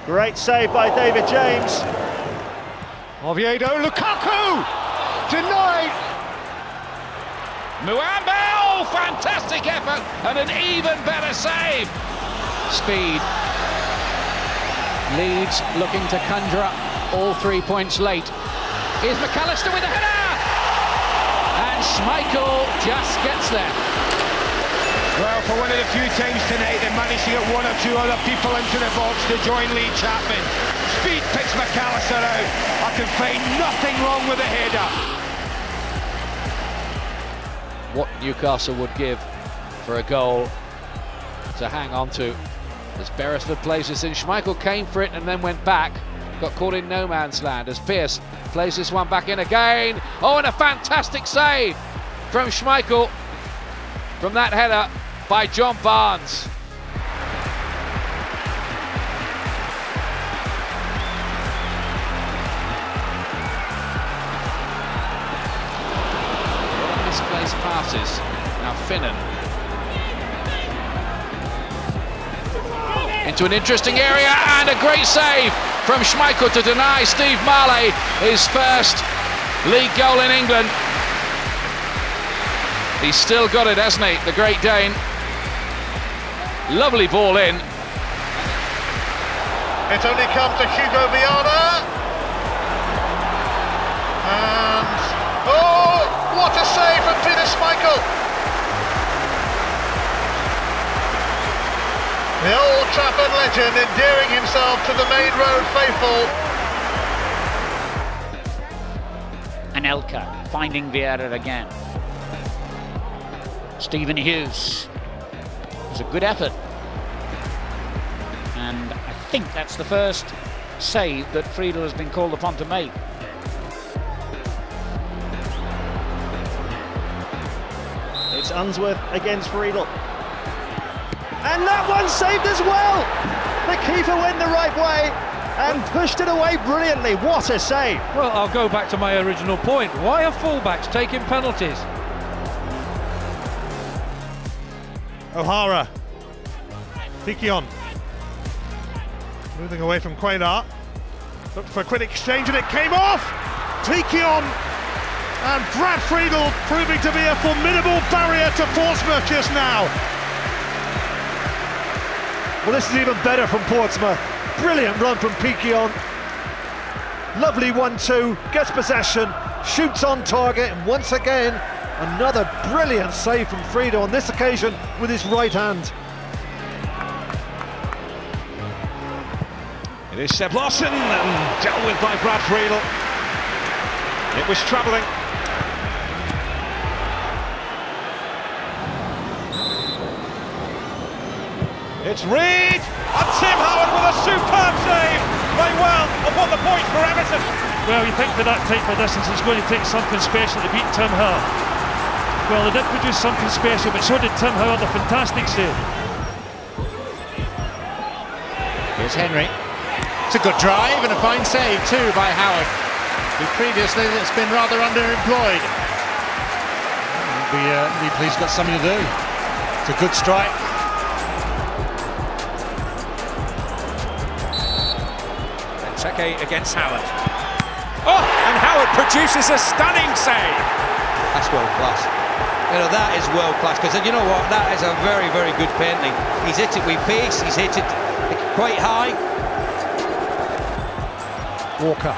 Great save by David James. Oviedo, Lukaku! Denied! Muambe, oh, fantastic effort and an even better save. Speed. Leeds looking to conjure up all 3 points late. Here's McAllister with a header! And Schmeichel just gets there. Well, for one of the few times tonight they managed to get one or two other people into the box to join Lee Chapman. Speed picks McAllister out. I can find nothing wrong with the header. What Newcastle would give for a goal to hang on to. As Beresford plays this in, Schmeichel came for it and then went back. Got caught in no man's land as Pearce plays this one back in again. Oh, and a fantastic save from Schmeichel from that header by John Barnes. Misplaced passes. Now Finnan. Into an interesting area and a great save from Schmeichel to deny Steve Marley his first league goal in England. He's still got it, hasn't he, the Great Dane? Lovely ball in. It only comes to Hugo Viana. And, oh, what a save from Peter Schmeichel. The Old Trafford legend endearing himself to the Main Road faithful. Anelka finding Vieira again. Stephen Hughes. It was a good effort. And I think that's the first save that Friedel has been called upon to make. It's Unsworth against Friedel. And that one saved as well! The keeper went the right way and pushed it away brilliantly. What a save! Well, I'll go back to my original point. Why are fullbacks taking penalties? O'Hara. Piquion. Moving away from Cuellar. Looked for a quick exchange and it came off! Piquion and Brad Friedel proving to be a formidable barrier to Portsmouth just now. Well, this is even better from Portsmouth. Brilliant run from Piquion. Lovely 1-2, gets possession, shoots on target, and once again, another brilliant save from Friedel, on this occasion with his right hand. It is Seb Lawson and dealt with by Brad Friedel. It was troubling. It's Reid and Tim Howard with a superb save. Very well upon the point for Everton. Well, you think for that type of distance it's going to take something special to beat Tim Howard. Well, they did produce something special, but so did Tim Howard, a fantastic save. Here's Henry. It's a good drive and a fine save too by Howard, who previously has been rather underemployed. Lee Please got something to do. It's a good strike. Benteke against Howard. Oh, and Howard produces a stunning save. That's world class. You know, that is world class, because you know what, that is a very, very good painting. He's hit it with pace, he's hit it quite high. Walker.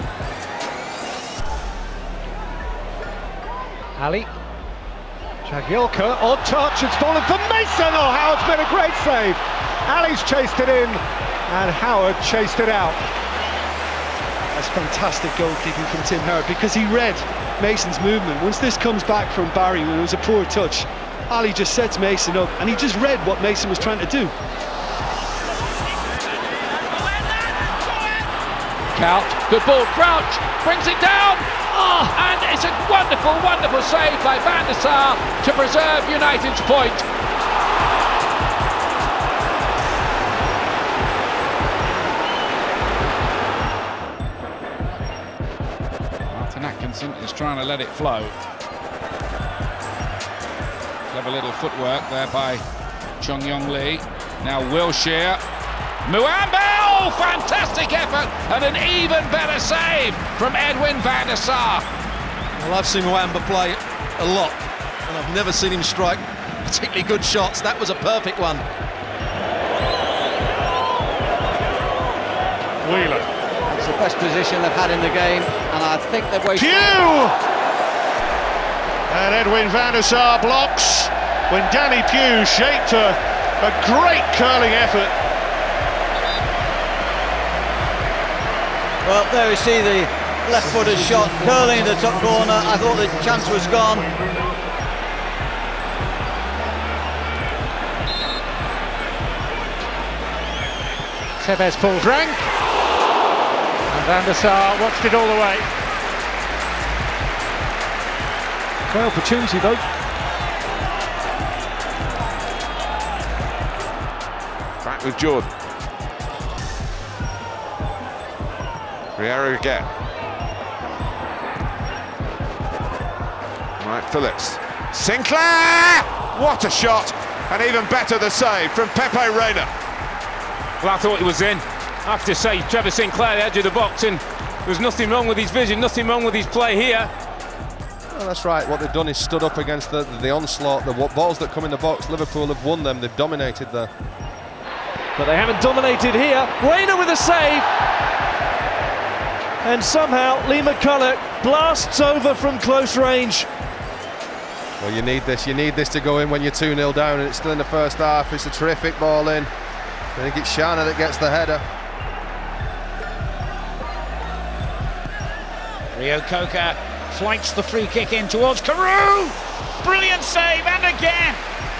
Ali. Jagielka, odd touch, it's fallen for Mason. Oh, Howard's made a great save. Ali's chased it in, and Howard chased it out. That's fantastic goalkeeping from Tim Howard, because he read Mason's movement. Once this comes back from Barry when it was a poor touch, Ali just sets Mason up and he just read what Mason was trying to do. Count, good ball, Crouch brings it down. Oh, and it's a wonderful, wonderful save by Van der Sar to preserve United's point. Martin Atkinson is trying to let it flow. Clever little footwork there by Chung Yong Lee. Now Wilshere. Muambe! Oh, fantastic effort and an even better save from Edwin van der Sar. Well, I've seen Muamba play a lot, and I've never seen him strike particularly good shots. That was a perfect one. Wheeler. It's the best position they've had in the game, and I think they've wasted. Pugh! And Edwin van der Sar blocks when Danny Pugh shaped a great curling effort. Well, there we see the left-footed shot curling in the top corner. I thought the chance was gone. Tevez pulls rank, and Van der Sar watched it all the way. Great opportunity though. Back with Jordan. Riera again. Right, Phillips. Sinclair! What a shot! And even better the save from Pepe Reina. Well, I thought it was in. I have to say, Trevor Sinclair, the edge of the box, and there's nothing wrong with his vision, nothing wrong with his play here. Well, that's right. What they've done is stood up against the onslaught. The balls that come in the box, Liverpool have won them. They've dominated there. But they haven't dominated here. Reina with a save. And somehow Lee McCulloch blasts over from close range. Well, you need this to go in when you're 2-0 down, and it's still in the first half. It's a terrific ball in. I think it's Shana that gets the header. Rio Coca flights the free kick in towards Carew. Brilliant save, and again.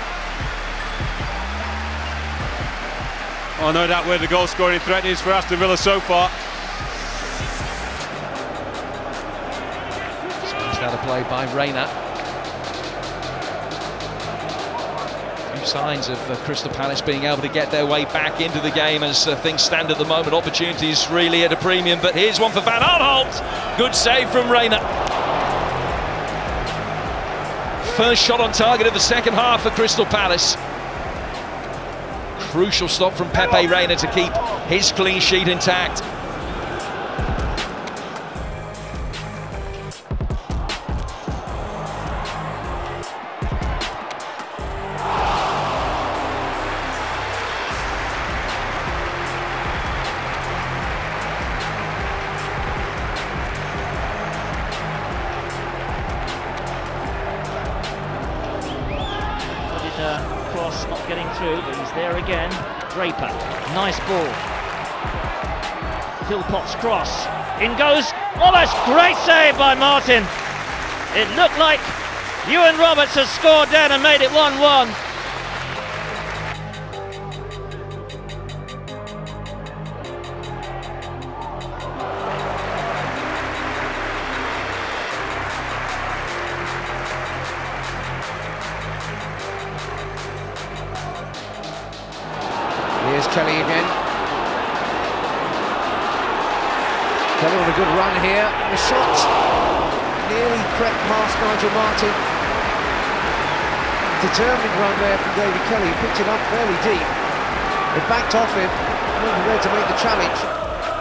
Oh, no doubt where the goal scoring threat is for Aston Villa so far. Out of play by Reina. Few signs of Crystal Palace being able to get their way back into the game as things stand at the moment. Opportunities really at a premium, but here's one for Van Aanholt. Good save from Reina. First shot on target of the second half for Crystal Palace. Crucial stop from Pepe Reina to keep his clean sheet intact. Cross not getting through, but he's there again. Draper, nice ball. Philpott's cross, in goes, oh, that's great save by Martin. It looked like Ewan Roberts has scored then and made it 1-1. Here's Kelly again. Kelly with a good run here. The shot nearly crept past Nigel Martin. Determined run there from David Kelly. He picked it up fairly deep. It backed off him. Not ready to make the challenge.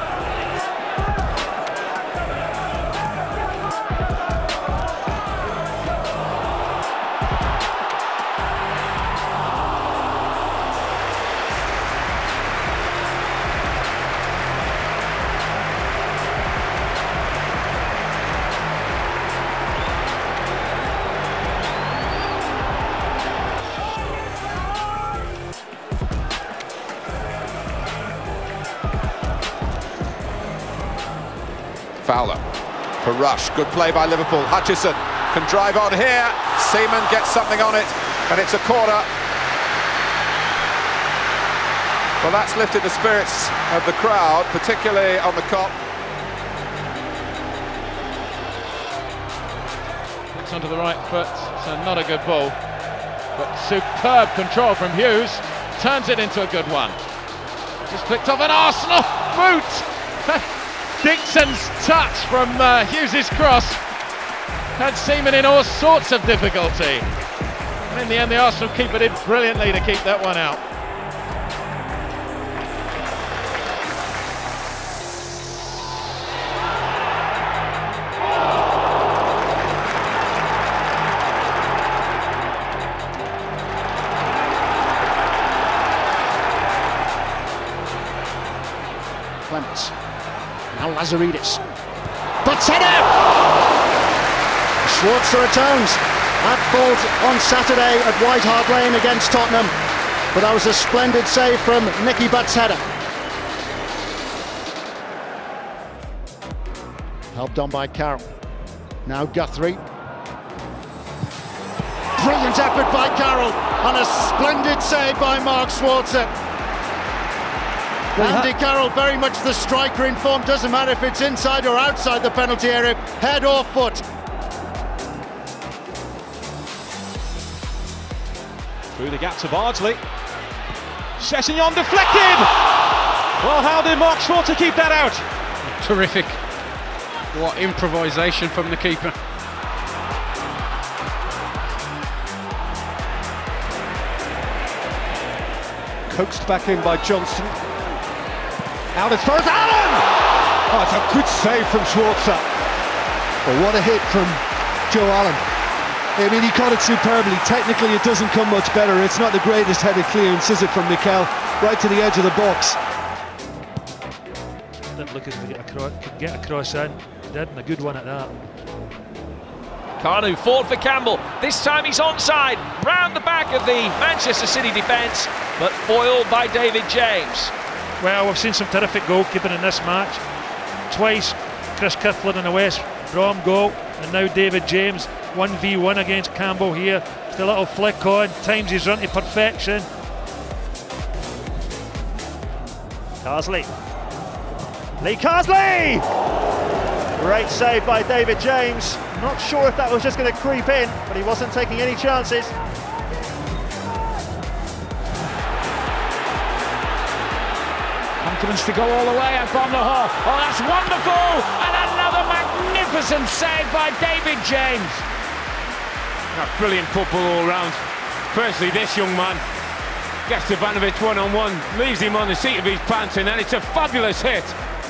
Fowler for Rush, good play by Liverpool. Hutchison can drive on here, Seaman gets something on it, and it's a corner. Well, that's lifted the spirits of the crowd, particularly on the Kop. It's onto the right foot, so not a good ball. But superb control from Hughes, turns it into a good one. Just flicked off an Arsenal boot! Dixon's touch from Hughes' cross had Seaman in all sorts of difficulty. And in the end, the Arsenal keeper did brilliantly to keep that one out. Clements. Now Lazaridis. Batseda! Schwarzer returns. At fault on Saturday at White Hart Lane against Tottenham. But that was a splendid save from Nicky Batseda. Helped on by Carroll. Now Guthrie. Brilliant effort by Carroll and a splendid save by Mark Schwarzer. Andy Carroll, very much the striker in form, doesn't matter if it's inside or outside the penalty area, head or foot. Through the gap to Bardsley. Sessegnon deflected! Well, how did Mark Schwarzer keep that out? Terrific. What improvisation from the keeper. Coaxed back in by Johnson. Out as far as Allen! Oh, it's a good save from Schwarzer. But what a hit from Joe Allen. I mean, he caught it superbly. Technically, it doesn't come much better. It's not the greatest headed clearance, is it, from Mikel? Right to the edge of the box. Didn't look as if he could get across in. Did, and a good one at that. Carnu forward for Campbell. This time he's onside. Round the back of the Manchester City defence, but foiled by David James. Well, we've seen some terrific goalkeeping in this match. Twice Chris Kifflin in a West Brom goal, and now David James 1v1 against Campbell here. Just a little flick on, times his run to perfection. Carsley. Lee Carsley! Great save by David James. Not sure if that was just going to creep in, but he wasn't taking any chances. Confidence to go all the way at Bromley Hall. Oh, that's wonderful! And another magnificent save by David James. Brilliant football all round. Firstly, this young man gets Ivanovic one-on-one, leaves him on the seat of his pants, and then it's a fabulous hit.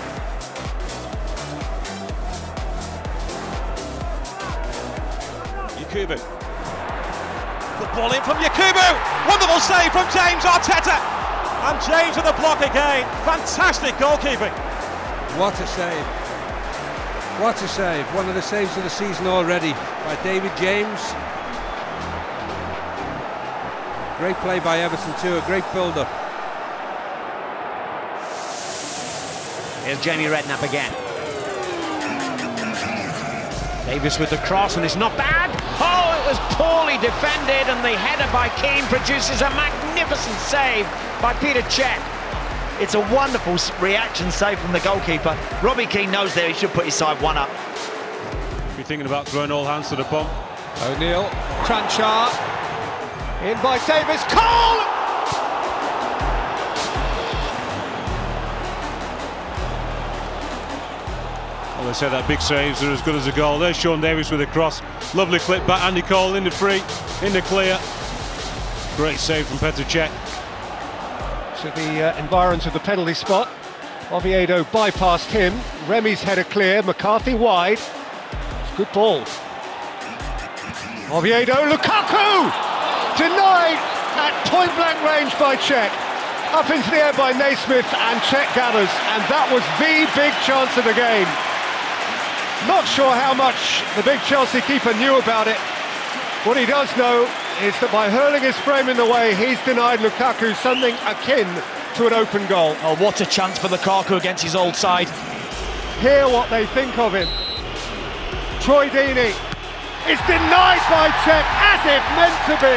Yakubu. Good ball in from Yakubu. Wonderful save from James Arteta. And James with the block again. Fantastic goalkeeping. What a save. What a save. One of the saves of the season already by David James. Great play by Everton too, a great build-up. Here's Jamie Redknapp again. Davis with the cross, and it's not bad. Oh, it was poorly defended, and the header by Keane produces a magnificent save by Peter Cech. It's a wonderful reaction save from the goalkeeper. Robbie Keane knows there he should put his side one up. If you're thinking about throwing all hands to the bump. O'Neill, Cranchar, in by Davis, Cole! Well, they said that big saves are as good as a goal. There's Sean Davis with a cross. Lovely clip back, Andy Cole in the free, in the clear. Great save from Petr Cech. To the environs of the penalty spot. Oviedo bypassed him. Remy's header clear, McCarthy wide. Good ball. Oviedo, Lukaku! Denied at point-blank range by Cech. Up into the air by Naismith, and Cech gathers, and that was the big chance of the game. Not sure how much the big Chelsea keeper knew about it. What he does know is that by hurling his frame in the way, he's denied Lukaku something akin to an open goal. Oh, what a chance for Lukaku against his old side. Hear what they think of him. Troy Deeney is denied by Cech, as if meant to be.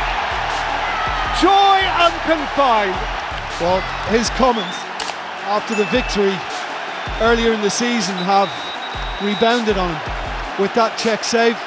Joy unconfined. Well, his comments after the victory earlier in the season have rebounded on him with that Cech save.